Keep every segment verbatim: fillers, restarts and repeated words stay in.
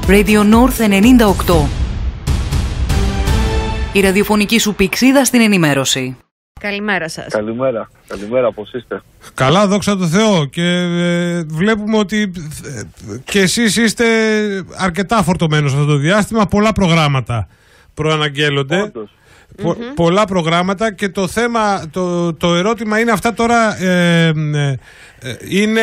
Radio North ενενήντα οκτώ. Η ραδιοφωνική σου πηξίδα στην ενημέρωση. Καλημέρα σας. Καλημέρα. Καλημέρα, πώς είστε? Καλά, δόξα τω Θεώ. Και ε, βλέπουμε ότι ε, και εσείς είστε αρκετά φορτωμένος αυτό το διάστημα. Πολλά προγράμματα προαναγγέλλονται. Όντως. Πο, mm-hmm. Πολλά προγράμματα και το θέμα, το, το ερώτημα είναι αυτά τώρα ε, ε, ε, είναι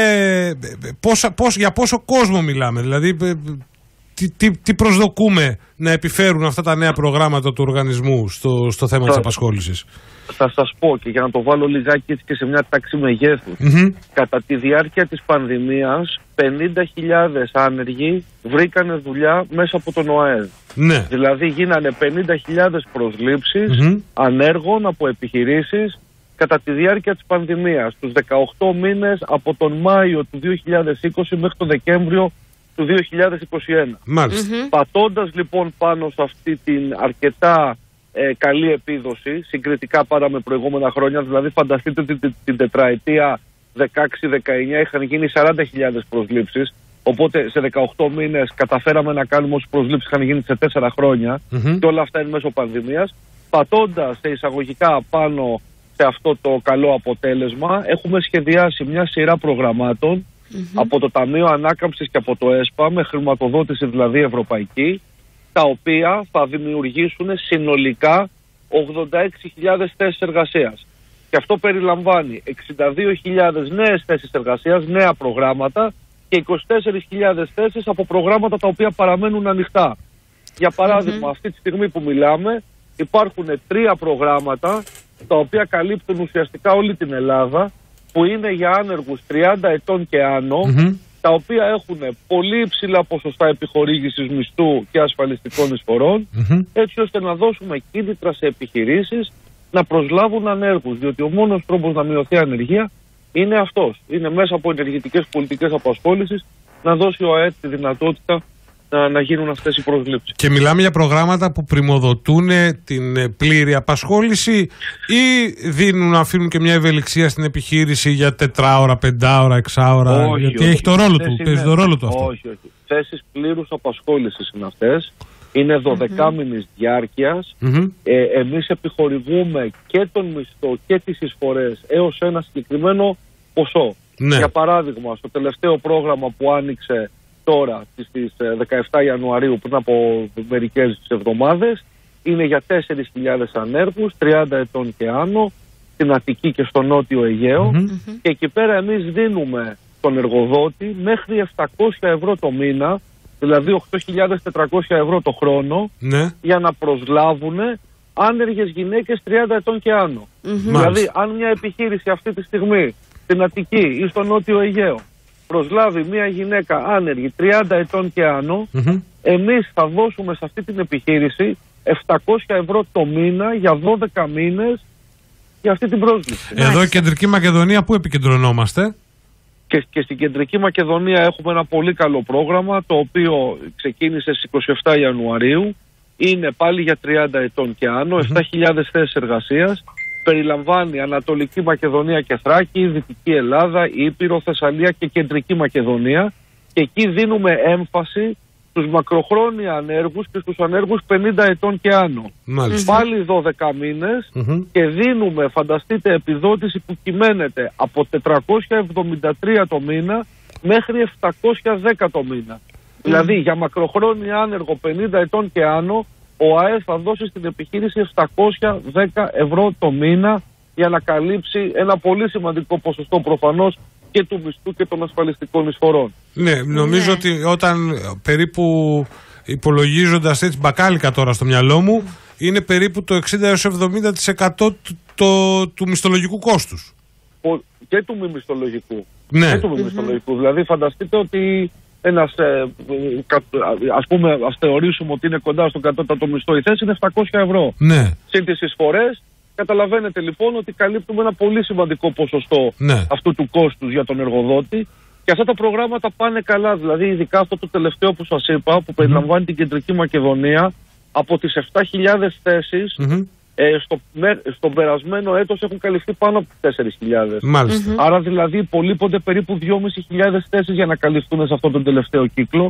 πόσα, πώς, για πόσο κόσμο μιλάμε, δηλαδή ε, τι, τι, τι προσδοκούμε να επιφέρουν αυτά τα νέα προγράμματα του οργανισμού στο, στο θέμα θα, της απασχόλησης. Θα σας πω και για να το βάλω λιγάκι έτσι και σε μια τάξη μεγέθους. Mm-hmm. Κατά τη διάρκεια της πανδημίας πενήντα χιλιάδες άνεργοι βρήκανε δουλειά μέσα από τον ΟΑΕΔ. Ναι. Δηλαδή γίνανε πενήντα χιλιάδες προσλήψεις mm-hmm. ανέργων από επιχειρήσεις κατά τη διάρκεια της πανδημίας, τους δεκαοκτώ μήνες από τον Μάιο του δύο χιλιάδες είκοσι μέχρι τον Δεκέμβριο του δύο χιλιάδες είκοσι ένα. Μάλιστα. Mm-hmm. Πατώντας λοιπόν πάνω σε αυτή την αρκετά ε, καλή επίδοση, συγκριτικά πάρα με προηγούμενα χρόνια, δηλαδή φανταστείτε την, την, την τετραετία δεκαέξι δεκαεννιά είχαν γίνει σαράντα χιλιάδες προσλήψεις, οπότε σε δεκαοκτώ μήνες καταφέραμε να κάνουμε όσες προσλήψεις είχαν γίνει σε τέσσερα χρόνια Mm-hmm. και όλα αυτά είναι μέσω πανδημίας. Πατώντας σε εισαγωγικά πάνω σε αυτό το καλό αποτέλεσμα, έχουμε σχεδιάσει μια σειρά προγραμμάτων Mm-hmm. από το Ταμείο Ανάκαμψης και από το ΕΣΠΑ, με χρηματοδότηση δηλαδή ευρωπαϊκή, τα οποία θα δημιουργήσουν συνολικά ογδόντα έξι χιλιάδες θέσεις εργασίας. Και αυτό περιλαμβάνει εξήντα δύο χιλιάδες νέες θέσεις εργασίας, νέα προγράμματα και είκοσι τέσσερις χιλιάδες θέσεις από προγράμματα τα οποία παραμένουν ανοιχτά. Για παράδειγμα, mm-hmm. αυτή τη στιγμή που μιλάμε υπάρχουν τρία προγράμματα τα οποία καλύπτουν ουσιαστικά όλη την Ελλάδα, που είναι για άνεργους τριάντα ετών και άνω, mm-hmm. τα οποία έχουν πολύ υψηλά ποσοστά επιχορήγησης μισθού και ασφαλιστικών εισφορών, mm-hmm. έτσι ώστε να δώσουμε κίνητρα σε επιχειρήσεις να προσλάβουν ανέργους, διότι ο μόνος τρόπος να μειωθεί η ανεργία είναι αυτός. Είναι μέσα από ενεργητικές πολιτικές απασχόλησης να δώσει ο ΑΕΤ τη δυνατότητα να, να γίνουν αυτές οι προσλήψεις. Και μιλάμε για προγράμματα που πριμοδοτούν την πλήρη απασχόληση ή δίνουν, αφήνουν και μια ευελιξία στην επιχείρηση για τετράωρα, πεντάωρα, εξάωρα? Όχι, γιατί όχι. έχει το ρόλο του, είναι... παίζει το ρόλο του αυτό. Όχι, όχι. Θέσεις πλήρους απασχόλησης είναι αυτές. Είναι δωδεκάμηνης mm-hmm. διάρκειας. Mm-hmm. Ε, εμείς επιχορηγούμε και τον μισθό και τις εισφορές έως ένα συγκεκριμένο ποσό. Ναι. Για παράδειγμα, στο τελευταίο πρόγραμμα που άνοιξε τώρα στις δεκαεφτά Ιανουαρίου, πριν από μερικές εβδομάδες, είναι για τέσσερις χιλιάδες ανέργους, τριάντα ετών και άνω, στην Αττική και στο Νότιο Αιγαίο. Mm-hmm. Και εκεί πέρα εμείς δίνουμε τον εργοδότη μέχρι επτακόσια ευρώ το μήνα, δηλαδή οκτώ χιλιάδες τετρακόσια ευρώ το χρόνο, ναι. για να προσλάβουν άνεργες γυναίκες τριάντα ετών και άνω. Mm-hmm. Δηλαδή, αν μια επιχείρηση αυτή τη στιγμή στην Αττική ή στο Νότιο Αιγαίο προσλάβει μια γυναίκα άνεργη τριάντα ετών και άνω, mm-hmm. εμείς θα δώσουμε σε αυτή την επιχείρηση επτακόσια ευρώ το μήνα για δώδεκα μήνες για αυτή την πρόσληψη. Εδώ η Κεντρική Μακεδονία πού επικεντρωνόμαστε? Και, και στην Κεντρική Μακεδονία έχουμε ένα πολύ καλό πρόγραμμα, το οποίο ξεκίνησε στις είκοσι επτά Ιανουαρίου. Είναι πάλι για τριάντα ετών και άνω, mm-hmm. επτά χιλιάδες θέσεις εργασίας. Περιλαμβάνει Ανατολική Μακεδονία και Θράκη, Δυτική Ελλάδα, Ήπειρο, Θεσσαλία και Κεντρική Μακεδονία. Και εκεί δίνουμε έμφαση στους μακροχρόνια ανέργους και στους ανέργους πενήντα ετών και άνω. Μάλιστα. Πάλι δώδεκα μήνες mm-hmm. και δίνουμε, φανταστείτε, επιδότηση που κυμαίνεται από τετρακόσια εβδομήντα τρία το μήνα μέχρι επτακόσια δέκα το μήνα. Mm. Δηλαδή για μακροχρόνια άνεργο πενήντα ετών και άνω, ο ΑΕΔ θα δώσει στην επιχείρηση επτακόσια δέκα ευρώ το μήνα για να καλύψει ένα πολύ σημαντικό ποσοστό προφανώς και του μισθού και των ασφαλιστικών εισφορών. Ναι, νομίζω ναι. ότι όταν περίπου υπολογίζοντας έτσι μπακάλικα τώρα στο μυαλό μου, είναι περίπου το εξήντα έως εβδομήντα τοις εκατό του, το, του μισθολογικού κόστους. Και του μη μισθολογικού. Ναι. Και του μη μισθολογικού. Mm-hmm. Δηλαδή φανταστείτε ότι ένας, ε, ας πούμε, ας θεωρήσουμε ότι είναι κοντά στον κατώτατο μισθό η θέση, είναι επτακόσια ευρώ. Ναι. Συν τις εισφορές, καταλαβαίνετε λοιπόν ότι καλύπτουμε ένα πολύ σημαντικό ποσοστό ναι. αυτού του κόστους για τον εργοδότη. Και αυτά τα προγράμματα πάνε καλά. Δηλαδή, ειδικά αυτό το τελευταίο που σας είπα, που mm-hmm. περιλαμβάνει την Κεντρική Μακεδονία, από τις επτά χιλιάδες θέσεις, mm-hmm. ε, στο, με, στον περασμένο έτος έχουν καλυφθεί πάνω από τέσσερις χιλιάδες. Μάλιστα. Mm-hmm. Άρα δηλαδή υπολείπονται περίπου δυόμισι χιλιάδες θέσεις για να καλυφθούν σε αυτόν τον τελευταίο κύκλο.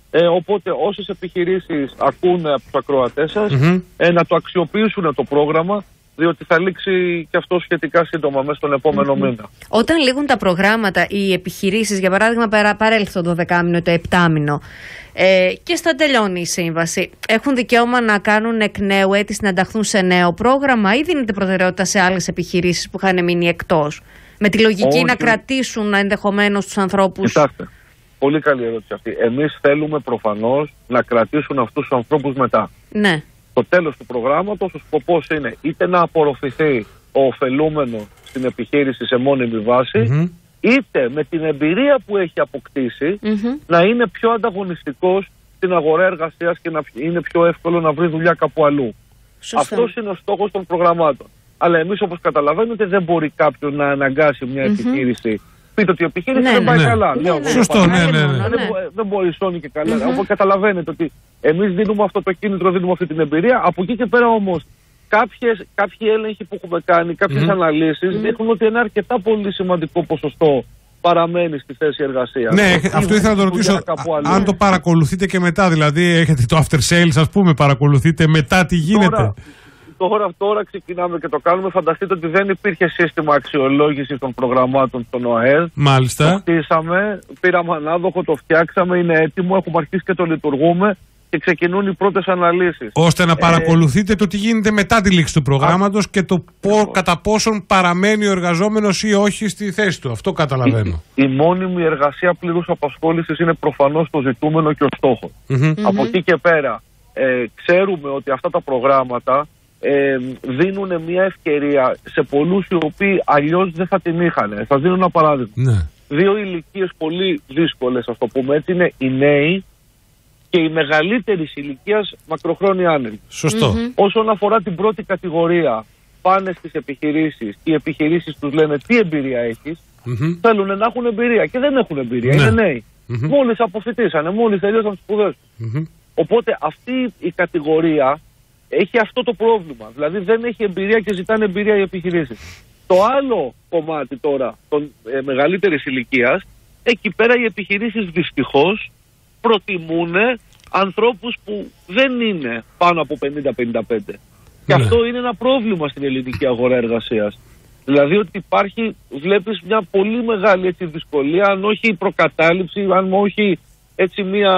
Ε, οπότε όσες επιχειρήσεις ακούνε από τους ακροατές σας, Mm-hmm. ε, να το αξιοποιήσουν το πρόγραμμα, διότι θα λήξει και αυτό σχετικά σύντομα μέσα στον επόμενο mm-hmm. μήνα. Όταν λήγουν τα προγράμματα, οι επιχειρήσεις, για παράδειγμα, παρέλθει το δωδεκάμηνο, το επτάμηνο, ε, και στα τελειώνει η σύμβαση, έχουν δικαίωμα να κάνουν εκ νέου αίτηση να ενταχθούν σε νέο πρόγραμμα ή δίνεται προτεραιότητα σε άλλες επιχειρήσεις που είχαν μείνει εκτός? Με τη λογική Όχι. να κρατήσουν ενδεχομένως τους ανθρώπους. Κοιτάξτε, πολύ καλή ερώτηση αυτή. Εμείς θέλουμε προφανώς να κρατήσουν αυτούς τους ανθρώπους μετά. Ναι. Στο τέλος του προγράμματος ο σκοπός είναι είτε να απορροφηθεί ο ωφελούμενος στην επιχείρηση σε μόνιμη βάση, mm-hmm. είτε με την εμπειρία που έχει αποκτήσει mm-hmm. να είναι πιο ανταγωνιστικός στην αγορά εργασίας και να είναι πιο εύκολο να βρει δουλειά κάπου αλλού. Σωστά. Αυτός είναι ο στόχος των προγραμμάτων. Αλλά εμείς, όπως καταλαβαίνετε, δεν μπορεί κάποιον να αναγκάσει μια mm-hmm. επιχείρηση. Πείτε ότι η επιχείρηση ναι, δεν πάει ναι. καλά. Ναι, ναι, ναι. Σωστό, ναι, ναι, ναι. Δεν, δεν μπορεί σώνει και καλά. Mm-hmm. Οπότε καταλαβαίνετε ότι εμείς δίνουμε αυτό το κίνητρο, δίνουμε αυτή την εμπειρία. Από εκεί και πέρα όμως, κάποιες, κάποιοι έλεγχοι που έχουμε κάνει, κάποιες mm-hmm. αναλύσεις mm-hmm. δείχνουν ότι ένα αρκετά πολύ σημαντικό ποσοστό παραμένει στη θέση εργασίας. Ναι, αυτό, αυτό ήθελα να το ρωτήσω. Αν το παρακολουθείτε και μετά, δηλαδή έχετε το after sales, ας πούμε, παρακολουθείτε μετά τι γίνεται. Τώρα, Τώρα, τώρα ξεκινάμε και το κάνουμε. Φανταστείτε ότι δεν υπήρχε σύστημα αξιολόγησης των προγραμμάτων στον ΟΑΕΔ. Μάλιστα. Το χτίσαμε, πήραμε ανάδοχο, το φτιάξαμε, είναι έτοιμο, έχουμε αρχίσει και το λειτουργούμε και ξεκινούν οι πρώτες αναλύσεις. Ώστε να ε, παρακολουθείτε το τι γίνεται μετά τη λήξη του προγράμματος α, και το πο, κατά πόσον παραμένει ο εργαζόμενος ή όχι στη θέση του. Αυτό καταλαβαίνω. Η, η μόνιμη εργασία πλήρους απασχόλησης είναι προφανώς το ζητούμενο και ο στόχος. Mm-hmm. Από εκεί και πέρα ε, ξέρουμε ότι αυτά τα προγράμματα Ε, δίνουν μια ευκαιρία σε πολλούς οι οποίοι αλλιώς δεν θα την είχαν. Θα δίνω ένα παράδειγμα. Ναι. Δύο ηλικίες πολύ δύσκολες, ας το πούμε έτσι, είναι οι νέοι και οι μεγαλύτερης ηλικίας μακροχρόνια άνεργοι. Σωστό. Mm-hmm. Όσον αφορά την πρώτη κατηγορία, πάνε στις επιχειρήσεις και οι επιχειρήσεις τους λένε τι εμπειρία έχεις. Mm-hmm. Θέλουν να έχουν εμπειρία και δεν έχουν εμπειρία. Ναι. Είναι νέοι. Mm-hmm. Μόλις αποφοιτήσανε, μόλις τελειώσαν τις σπουδές. Mm-hmm. Οπότε αυτή η κατηγορία έχει αυτό το πρόβλημα. Δηλαδή δεν έχει εμπειρία και ζητάνε εμπειρία οι επιχειρήσεις. Το άλλο κομμάτι τώρα των ε, μεγαλύτερης ηλικίας, εκεί πέρα οι επιχειρήσεις δυστυχώς προτιμούν ανθρώπους που δεν είναι πάνω από πενήντα πενήντα πέντε. Ναι. Και αυτό είναι ένα πρόβλημα στην ελληνική αγορά εργασίας. Δηλαδή ότι υπάρχει, βλέπεις μια πολύ μεγάλη έτσι, δυσκολία, αν όχι προκατάληψη, αν όχι έτσι μια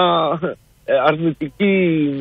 αρνητική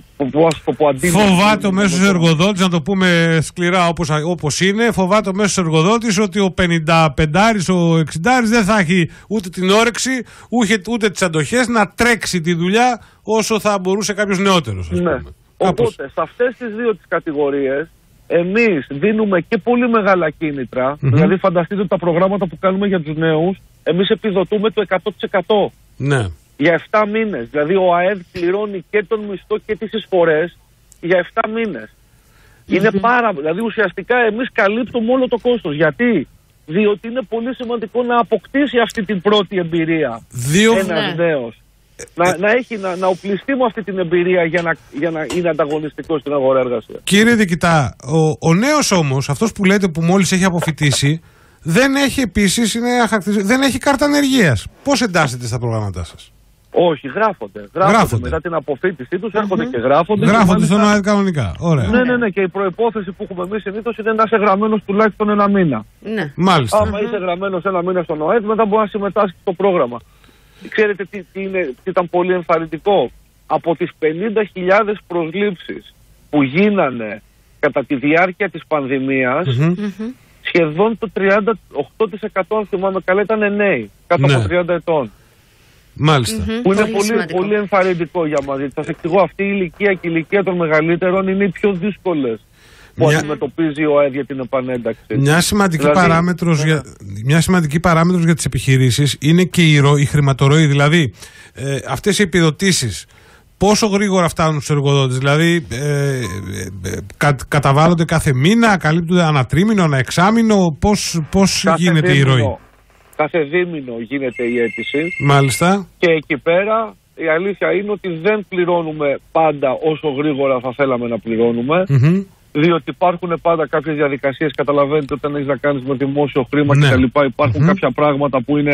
που αντίληψη. Φοβάται ο μέσος εργοδότης, να το πούμε σκληρά όπως, όπως είναι, φοβάται ο μέσος εργοδότης ότι ο πενηνταπεντάρης, ο εξηντάρης δεν θα έχει ούτε την όρεξη, ούτε, ούτε τις αντοχές να τρέξει τη δουλειά όσο θα μπορούσε κάποιος νεότερος. Ναι. Οπότε σε αυτές τις δύο τις κατηγορίες εμείς δίνουμε και πολύ μεγάλα κίνητρα. Mm-hmm. Δηλαδή φανταστείτε τα προγράμματα που κάνουμε για τους νέους, εμείς επιδοτούμε το εκατό τοις εκατό. Ναι. Για επτά μήνες. Δηλαδή ο ΑΕΔ πληρώνει και τον μισθό και τις εισφορές για επτά μήνες. Mm-hmm. Είναι πάρα... Δηλαδή ουσιαστικά εμείς καλύπτουμε όλο το κόστος. Γιατί? Διότι είναι πολύ σημαντικό να αποκτήσει αυτή την πρώτη εμπειρία Δύο... ένας ναι. νέος. Να, να, έχει, να, να οπλιστεί με αυτή την εμπειρία για να, για να είναι ανταγωνιστικό στην αγορά εργασίας. Κύριε Διοικητά, ο, ο νέος όμως, αυτός που λέτε που μόλις έχει αποφοιτήσει, δεν έχει επίσης, είναι αχακτισ... δεν έχει κάρτα ανεργίας. Πώς εντάσσεται στα προγράμματά σας? Όχι, γράφονται. Γράφονται. γράφονται. Μετά την αποφοίτησή τους έρχονται mm-hmm. και γράφονται. Γράφονται και στον ΟΑΕΔ κανονικά. Ωραία. Ναι, ναι, ναι. Και η προϋπόθεση που έχουμε εμείς συνήθως είναι να είσαι γραμμένος τουλάχιστον ένα μήνα. Ναι. Μάλιστα. Άμα mm-hmm. είσαι γραμμένος ένα μήνα στον ΟΑΕΔ, μετά μπορεί να συμμετάσχει στο πρόγραμμα. Ξέρετε τι, τι, είναι, τι ήταν πολύ ενθαρρυντικό? Από τις πενήντα χιλιάδες προσλήψεις που γίνανε κατά τη διάρκεια της πανδημίας, mm-hmm. σχεδόν το τριάντα οκτώ τοις εκατό, αν θυμάμαι καλά, ήταν νέοι, κάτω ναι. από τριάντα ετών. Μάλιστα. Mm-hmm. Που είναι πολύ, πολύ, πολύ ενθαρρυντικό για μας. Θα σας εξηγώ, αυτή η ηλικία και η ηλικία των μεγαλύτερων είναι οι πιο δύσκολες που μια... αντιμετωπίζει ο ΑΕΔ για την επανένταξη. Μια σημαντική, δηλαδή, παράμετρος, για, μια σημαντική παράμετρος για τις επιχειρήσεις είναι και η, ρο, η χρηματορροή. Δηλαδή, ε, αυτές οι επιδοτήσεις πόσο γρήγορα φτάνουν στους εργοδότες? Δηλαδή, ε, ε, κα, καταβάλλονται κάθε μήνα, καλύπτονται ανατρίμηνο, αναεξάμηνο, πώς, πώς γίνεται δίμηνο, η ροή? Κάθε δίμηνο γίνεται η αίτηση. Μάλιστα. Και εκεί πέρα η αλήθεια είναι ότι δεν πληρώνουμε πάντα όσο γρήγορα θα θέλαμε να πληρώνουμε. Mm-hmm. Διότι υπάρχουν πάντα κάποιες διαδικασίες, καταλαβαίνετε, όταν έχεις να κάνεις με δημόσιο χρήμα ναι. κτλ. Υπάρχουν mm-hmm. κάποια πράγματα που είναι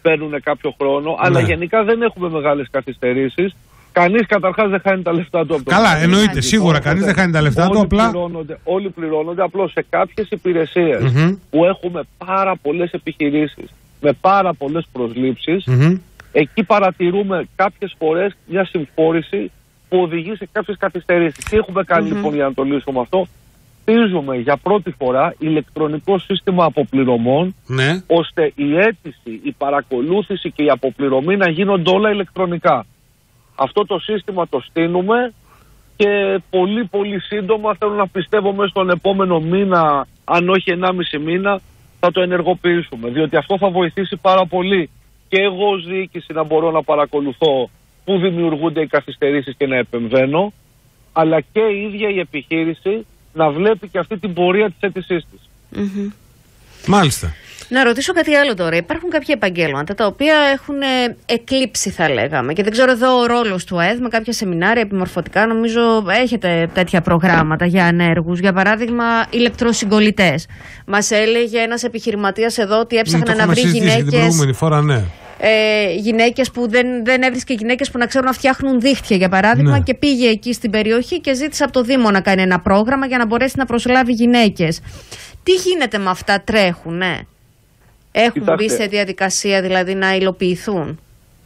παίρνουν κάποιο χρόνο, ναι. αλλά γενικά δεν έχουμε μεγάλες καθυστερήσεις. Κανείς καταρχάς δεν χάνει τα λεφτά του από το Καλά, εννοείται, σίγουρα κανείς δεν χάνει τα λεφτά του. Απλά πληρώνονται, όλοι πληρώνονται, απλώς σε κάποιες υπηρεσίες mm-hmm. που έχουμε πάρα πολλές επιχειρήσεις με πάρα πολλές προσλήψεις, mm-hmm. εκεί παρατηρούμε κάποιες φορές μια συμφόρηση που οδηγεί σε κάποιες καθυστερήσεις. Τι έχουμε κάνει mm-hmm. λοιπόν για να το λύσουμε αυτό? Χτίζουμε για πρώτη φορά ηλεκτρονικό σύστημα αποπληρωμών, ναι. ώστε η αίτηση, η παρακολούθηση και η αποπληρωμή να γίνονται όλα ηλεκτρονικά. Αυτό το σύστημα το στείνουμε και πολύ πολύ σύντομα, θέλω να πιστεύω μέσα στον επόμενο μήνα, αν όχι ενάμιση μήνα, θα το ενεργοποιήσουμε. Διότι αυτό θα βοηθήσει πάρα πολύ και εγώ ως διοίκηση να μπορώ να παρακολουθώ πού δημιουργούνται οι καθυστερήσεις και να επεμβαίνω, αλλά και η ίδια η επιχείρηση να βλέπει και αυτή την πορεία της αίτησής της. Mm-hmm. Μάλιστα. Να ρωτήσω κάτι άλλο τώρα. Υπάρχουν κάποια επαγγέλματα τα οποία έχουν εκλείψει, θα λέγαμε. Και δεν ξέρω εδώ ο ρόλος του ΑΕΔ με κάποια σεμινάρια επιμορφωτικά. Νομίζω έχετε τέτοια προγράμματα για ανέργους. Για παράδειγμα, ηλεκτροσυγκολητές. Μας έλεγε ένας επιχειρηματίας εδώ ότι έψαχνε να βρει γυναίκες. Την προηγούμενη φορά, ναι. Ε, γυναίκες που δεν, δεν έβρισκε γυναίκες που να ξέρουν να φτιάχνουν δίχτυα, για παράδειγμα, ναι. Και πήγε εκεί στην περιοχή και ζήτησε από το Δήμο να κάνει ένα πρόγραμμα για να μπορέσει να προσλάβει γυναίκες. Τι γίνεται με αυτά, τρέχουν, ναι? Έχουν Κοιτάξτε, μπει σε διαδικασία δηλαδή να υλοποιηθούν?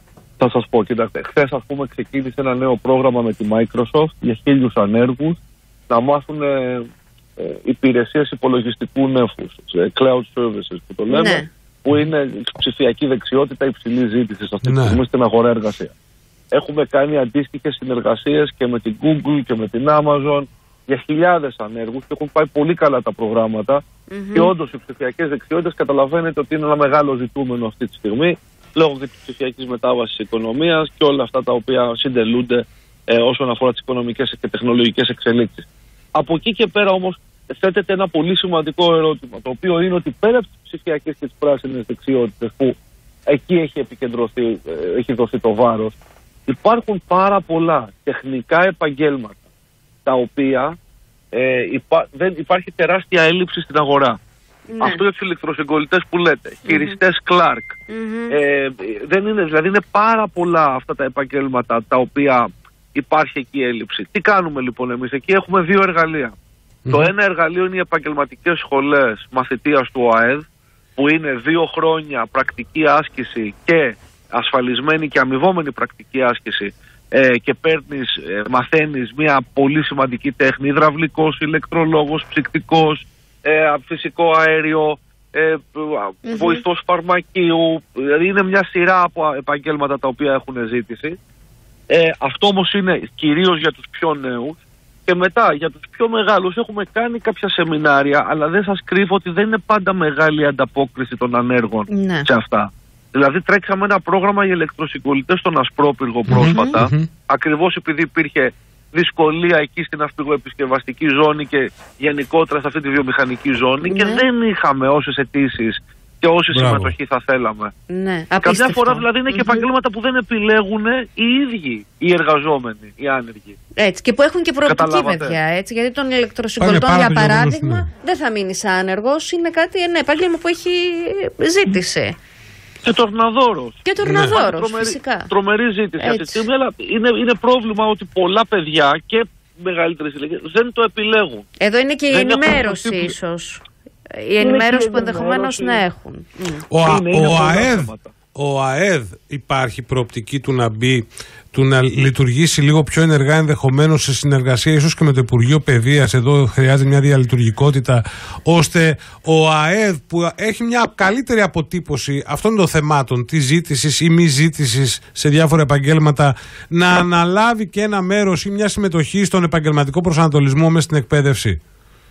Θα σας πω, κοιτάξτε, χθες ας πούμε ξεκίνησε ένα νέο πρόγραμμα με τη Microsoft για χίλιους ανέργους να μάθουν ε, ε, υπηρεσίες υπολογιστικού νέφους, ε, cloud services που το λέμε, ναι. που είναι ψηφιακή δεξιότητα υψηλής ζήτησης αυτή τη στιγμή στην αγορά εργασία. Έχουμε κάνει αντίστοιχες συνεργασίες και με την Google και με την Amazon για χιλιάδες ανέργους και έχουν πάει πολύ καλά τα προγράμματα mm-hmm. και όντως οι ψηφιακές δεξιότητες καταλαβαίνετε ότι είναι ένα μεγάλο ζητούμενο αυτή τη στιγμή λόγω και της ψηφιακής μετάβασης οικονομίας και όλα αυτά τα οποία συντελούνται ε, όσον αφορά τις οικονομικές και τεχνολογικές εξελίξεις. Από εκεί και πέρα όμως θέτεται ένα πολύ σημαντικό ερώτημα, το οποίο είναι ότι πέρα από τις ψηφιακές και τις πράσινες δεξιότητες που εκεί έχει επικεντρωθεί, ε, έχει δοθεί το βάρος, υπάρχουν πάρα πολλά τεχνικά επαγγέλματα τα οποία ε, υπά, δεν, υπάρχει τεράστια έλλειψη στην αγορά. Ναι. Αυτό για τους ηλεκτροσυγκολητές που λέτε, mm-hmm. χειριστές Clark. Mm-hmm. Ε, δεν είναι, δηλαδή είναι πάρα πολλά αυτά τα επαγγέλματα τα οποία υπάρχει εκεί έλλειψη. Τι κάνουμε λοιπόν εμείς? Εκεί έχουμε δύο εργαλεία. Mm-hmm. Το ένα εργαλείο είναι οι επαγγελματικές σχολές μαθητείας του ΟΑΕΔ, που είναι δύο χρόνια πρακτική άσκηση και ασφαλισμένη και αμοιβόμενη πρακτική άσκηση, Ε, και παίρνεις, ε, μαθαίνεις μια πολύ σημαντική τέχνη, υδραυλικός, ηλεκτρολόγος, ψυκτικός, ε, φυσικό αέριο, ε, mm-hmm. βοηθός φαρμακείου, δηλαδή είναι μια σειρά από επαγγέλματα τα οποία έχουν ζήτηση. Ε, αυτό όμως είναι κυρίως για τους πιο νέους και μετά για τους πιο μεγάλους έχουμε κάνει κάποια σεμινάρια, αλλά δεν σας κρύβω ότι δεν είναι πάντα μεγάλη ανταπόκριση των ανέργων mm-hmm. σε αυτά. Δηλαδή τρέξαμε ένα πρόγραμμα για ηλεκτροσυγκολητές στον Ασπρόπυργο πρόσφατα, mm-hmm. ακριβώς επειδή υπήρχε δυσκολία εκεί στην ναυπηγοεπισκευαστική ζώνη και γενικότερα σε αυτή τη βιομηχανική ζώνη, mm-hmm. και δεν είχαμε όσες αιτήσεις και όση Μπράβο. συμμετοχή θα θέλαμε. Ναι, καμιά φορά δηλαδή είναι mm-hmm. και επαγγέλματα που δεν επιλέγουν οι ίδιοι οι εργαζόμενοι, οι άνεργοι. Έτσι, και που έχουν και προοπτική παιδιά, έτσι, γιατί των ηλεκτροσυγκολητών για παράδειγμα ναι. δεν θα μείνεις άνεργος, είναι κάτι, ένα επάγγελμα που έχει ζήτηση. Και τορναδόρος. Και τορναδόρος, ναι. τρομερή, φυσικά. Τρομερή ζήτηση αυτή τη στιγμή, αλλά είναι, είναι πρόβλημα ότι πολλά παιδιά και μεγαλύτερες ηλικίες δεν το επιλέγουν. Εδώ είναι και η δεν ενημέρωση έχουν... ίσως. Η ενημέρωση που ενδεχομένως να έχουν. Ο, είναι, είναι ο, ΑΕΔ, ο ΑΕΔ υπάρχει προοπτική του να μπει, του να λειτουργήσει λίγο πιο ενεργά, ενδεχομένως σε συνεργασία ίσως και με το Υπουργείο Παιδείας. Εδώ χρειάζεται μια διαλειτουργικότητα, ώστε ο ΑΕΔ που έχει μια καλύτερη αποτύπωση αυτών των θεμάτων της ζήτησης ή μη ζήτησης σε διάφορα επαγγέλματα, να αναλάβει και ένα μέρος ή μια συμμετοχή στον επαγγελματικό προσανατολισμό μέσα στην εκπαίδευση.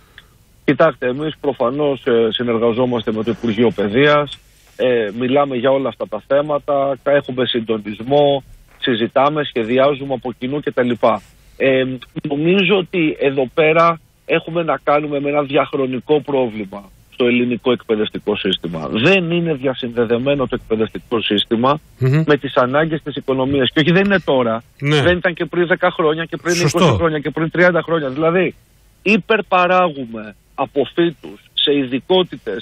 Κοιτάξτε, εμείς προφανώς ε, συνεργαζόμαστε με το Υπουργείο Παιδείας, ε, μιλάμε για όλα αυτά τα θέματα, έχουμε συντονισμό, συζητάμε, σχεδιάζουμε από κοινού κτλ. Ε, νομίζω ότι εδώ πέρα έχουμε να κάνουμε με ένα διαχρονικό πρόβλημα στο ελληνικό εκπαιδευτικό σύστημα. Δεν είναι διασυνδεδεμένο το εκπαιδευτικό σύστημα mm-hmm. με τις ανάγκες της οικονομίας. Και όχι, δεν είναι τώρα. Ναι. Δεν ήταν και πριν δέκα χρόνια και πριν Σωστό. είκοσι χρόνια και πριν τριάντα χρόνια. Δηλαδή, υπερπαράγουμε από φύτους σε ειδικότητες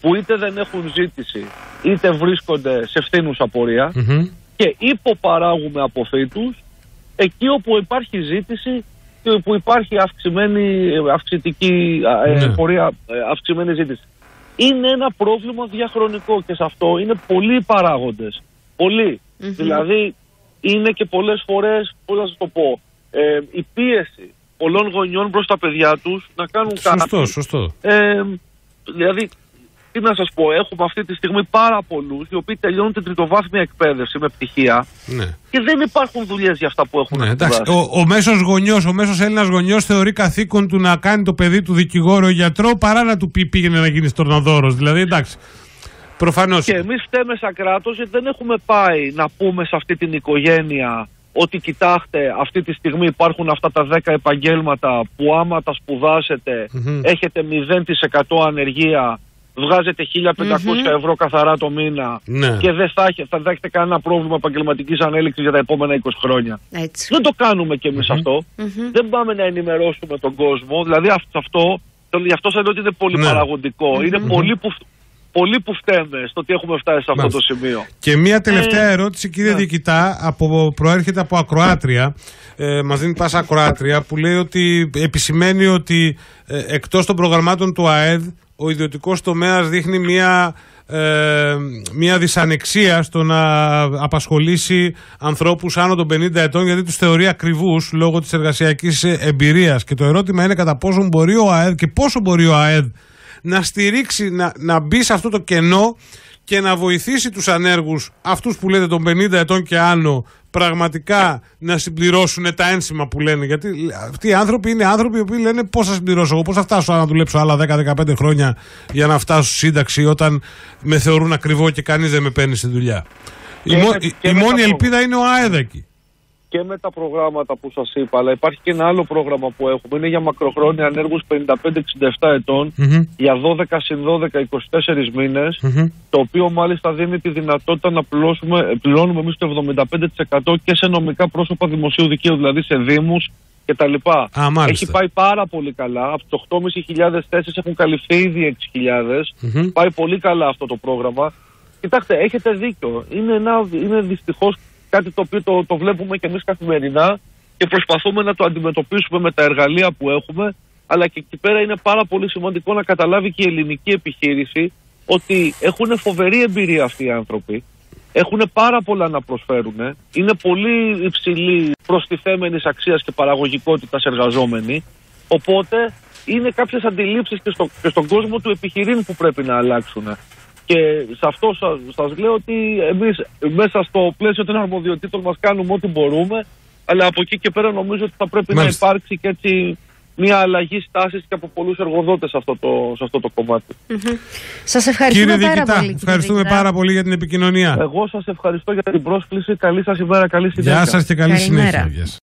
που είτε δεν έχουν ζήτηση είτε βρίσκονται σε φθήνουσα πορεία Mm-hmm. και υποπαράγουμε από φύτους εκεί όπου υπάρχει ζήτηση και όπου υπάρχει αυξημένη αυξητική ε, Ναι. πορεία, ε, αυξημένη ζήτηση. Είναι ένα πρόβλημα διαχρονικό και σε αυτό είναι πολλοί παράγοντες. Πολλοί. Mm-hmm. Δηλαδή είναι και πολλές φορές, πώς να σας το πω, ε, η πίεση πολλών γονιών προς τα παιδιά τους να κάνουν κάτι. Σωστό, σωστό. Ε, δηλαδή, τι να σας πω, έχουμε αυτή τη στιγμή πάρα πολλούς οι οποίοι τελειώνουν την τριτοβάθμια εκπαίδευση με πτυχία Ναι. και δεν υπάρχουν δουλειές για αυτά που έχουν Ναι, να εντάξει, σπουδάσει. ο, ο μέσος γονιός, ο μέσος Έλληνας γονιός θεωρεί καθήκον του να κάνει το παιδί του δικηγόρο ή γιατρό παρά να του πει πήγαινε να γίνει στορνοδόρος. Δηλαδή, εντάξει, προφανώς. Και εμείς φταίμε σαν κράτος γιατί δεν έχουμε πάει να πούμε σε αυτή την οικογένεια ότι κοιτάξτε, αυτή τη στιγμή υπάρχουν αυτά τα δέκα επαγγέλματα που άμα τα σπουδάσετε Mm-hmm. έχετε μηδέν τοις εκατό ανεργία, βγάζετε χίλια πεντακόσια Mm-hmm. ευρώ καθαρά το μήνα Ναι. και δεν θα, έχετε, θα δεν έχετε κανένα πρόβλημα επαγγελματικής ανέλυξης για τα επόμενα είκοσι χρόνια. Έτσι. Δεν το κάνουμε κι εμείς Mm-hmm. αυτό. Mm-hmm. Δεν πάμε να ενημερώσουμε τον κόσμο. Δηλαδή αυ- αυτό, το- γι' αυτό σας λέω ότι είναι πολύ Ναι. παραγωγικό. Είναι πολύ που, πολλοί που φταίμε στο ότι έχουμε φτάσει σε αυτό Μάλιστα. το σημείο. Και μία τελευταία Ε, ερώτηση, κύριε ναι. Διοικητά, από, προέρχεται από ακροάτρια. Ε, μας δίνει πάσα ακροάτρια που λέει ότι επισημαίνει ότι ε, εκτός των προγραμμάτων του ΑΕΔ ο ιδιωτικός τομέας δείχνει μία, ε, μία δυσανεξία στο να απασχολήσει ανθρώπους άνω των πενήντα ετών γιατί τους θεωρεί ακριβούς λόγω της εργασιακής εμπειρίας. Και το ερώτημα είναι κατά πόσο μπορεί ο ΑΕΔ και πόσο μπορεί ο ΑΕΔ να στηρίξει, να, να μπει σε αυτό το κενό και να βοηθήσει τους ανέργους, αυτούς που λέτε των πενήντα ετών και άνω, πραγματικά να συμπληρώσουν τα ένσημα που λένε. Γιατί αυτοί οι άνθρωποι είναι άνθρωποι οι οποίοι λένε πώς θα συμπληρώσω εγώ, πώς θα φτάσω να δουλέψω άλλα δέκα με δεκαπέντε χρόνια για να φτάσω στη σύνταξη όταν με θεωρούν ακριβό και κανείς δεν με παίρνει στη δουλειά. Και η με- μο- και η με μόνη τα ελπίδα είναι ο ΑΕΔ εκεί. Και με τα προγράμματα που σας είπα, αλλά υπάρχει και ένα άλλο πρόγραμμα που έχουμε. Είναι για μακροχρόνια ανέργους πενήντα πέντε εξήντα επτά ετών Μμμ. για δώδεκα συν δώδεκα είκοσι τέσσερις μήνες, Μμμ. το οποίο μάλιστα δίνει τη δυνατότητα να πληρώσουμε, πληρώνουμε εμείς το εβδομήντα πέντε τοις εκατό και σε νομικά πρόσωπα δημοσίου δικαίου, δηλαδή σε δήμους κτλ. Α, μάλιστα. Έχει πάει πάρα πολύ καλά. Από τις οκτώ χιλιάδες πεντακόσιες θέσεις έχουν καλυφθεί ήδη έξι χιλιάδες. Μμμ. Πάει πολύ καλά αυτό το πρόγραμμα. Κοιτάξτε, έχετε δίκιο. Είναι, ένα, είναι δυστυχώς κάτι το οποίο το, το βλέπουμε και εμείς καθημερινά και προσπαθούμε να το αντιμετωπίσουμε με τα εργαλεία που έχουμε, αλλά και εκεί πέρα είναι πάρα πολύ σημαντικό να καταλάβει και η ελληνική επιχείρηση ότι έχουν φοβερή εμπειρία αυτοί οι άνθρωποι, έχουν πάρα πολλά να προσφέρουν, είναι πολύ υψηλή προστιθέμενης αξίας και παραγωγικότητας εργαζόμενοι, οπότε είναι κάποιες αντιλήψεις και, στο, και στον κόσμο του επιχειρήν που πρέπει να αλλάξουν. Και σε αυτό σας, σας λέω ότι εμείς μέσα στο πλαίσιο των αρμοδιοτήτων μας κάνουμε ό,τι μπορούμε, αλλά από εκεί και πέρα νομίζω ότι θα πρέπει Μάλιστα. να υπάρξει και έτσι μια αλλαγή στάσης και από πολλούς εργοδότες σε αυτό το, σε αυτό το κομμάτι. Mm-hmm. Σας ευχαριστούμε Κύριε πάρα Διοικητά, πολύ. κύριε ευχαριστούμε Διοικητά. πάρα πολύ για την επικοινωνία. Εγώ σας ευχαριστώ για την πρόσκληση. Καλή σας ημέρα, καλή συνέχεια. Γεια σας και καλή Καλημέρα. συνέχεια. Γεια σας.